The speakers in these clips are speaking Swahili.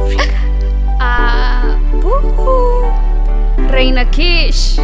Reina Kish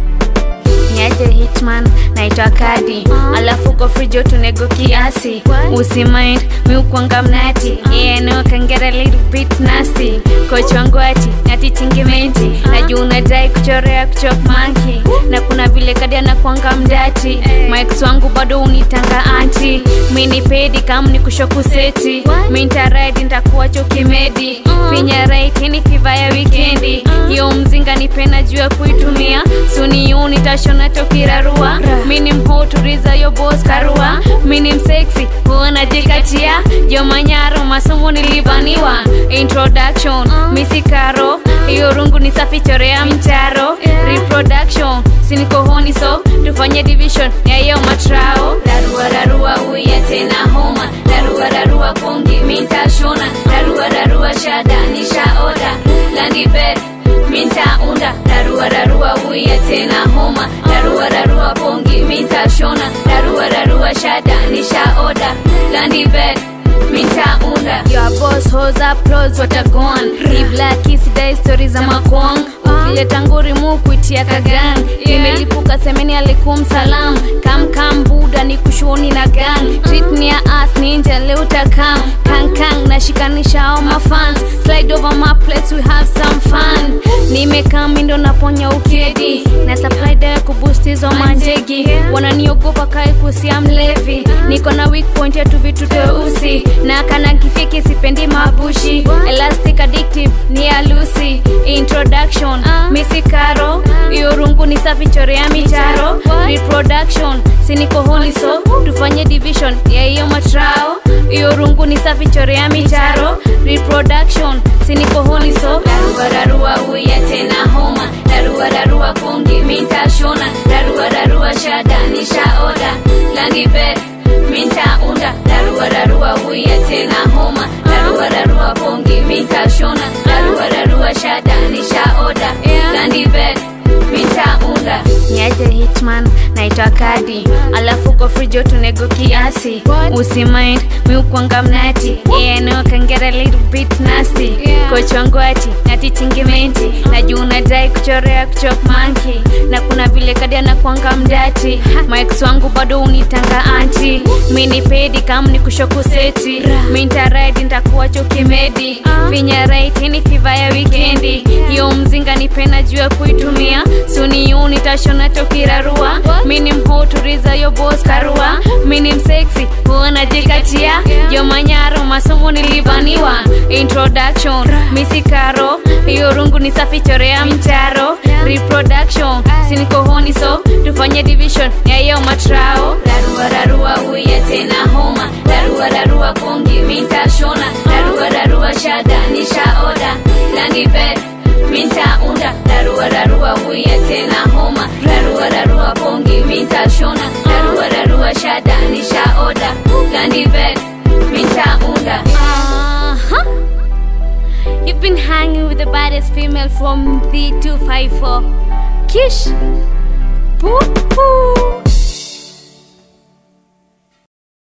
Niaje Hitman naitwa Kadi alafu kwa frijo tunego kiasi usimind miukwanga mnati no can get a little bit nasty coach wangu ati tingimenti najua unadai kuchorea kuchok monkey na kuna vile Kadi anakuanga mdati Mike's wangu bado unitanga anti mini pedi kama ni kushoku seti minta ride nitakuwa chokimedi finya right ni fiva ya weekendi hiyo mzinga nipena juu ya kuitumia suni yuni tashona tokirarua mini mhoturiza yo boss karua mini msexy huona jikatia yo manyaro masomo nilibaniwa introduction misikaro iyo rungu ni safi chorea mcharo reproduction siniko honi so tufanye division ya yo matrao darua uya tena homa darua kongi mitashona darua shada nishaoda landi bed minta unda darua uya tena homa darua pongi mitashona darua shada nishaoda landi bed minta unda your boss hoes applause watagon black is the stories za makwang ukileta nguri mukuitia kagang imelipuka semeni alikum salam kam buda ni kushoni na gang treat me a ass ninja leo takam kang na shikanisha all my fans slide over my place we have some fun nimekam ndo naponya ukedi na supply da kuboost hizo manjegi wananiogopa kai kusia mlevi niko na weak point ya tu vitu teusi na kana kifiki sipendi mabushi elastic addictive ni alusi introduction misikaro iyo rungu ni safi chorea micharo reproduction siniko honi so tufanye division ya hiyo matrao iyo rungu ni safi chorea micharo reproduction siniko honi so darua uya tena homa darua kongi mitashona darua shada nishaoda landi bed minta unda darua uya tena homa darua pongi mitashona darua shada nishaoda landi bed minta unda Niaje Hitman naitwa Kadi alafu kwa frijo tunego kiasi usimind miukwanga mnati no can get a little bit nasty coach wangu ati tingimenti najua unadai kuchorea kuchok monkey na kuna vile Kadi anakuanga mdati Mike's wangu bado unitanga anti mini pedi kama ni kushoku seti minta ride nitakuwa chokimedi finya right ni fiva ya weekendi hiyo mzinga nipena juu ya kuitumia suni yuni tashona tokirarua mini mhoturiza yo boss karua mini msexy huona jikatia yo manyaro masomo nilibaniwa introduction misikaro iyo rungu ni safi chorea mcharo reproduction siniko honi so tufanye division ya yo matrao darua uya tena homa darua kongi mitashona darua shada nishaoda landi bed minta unda darua uya tena homa darua pongi mitashona darua shada nishaoda landi bed minta unda You've been hanging with the baddest female from the 254 Kish Poo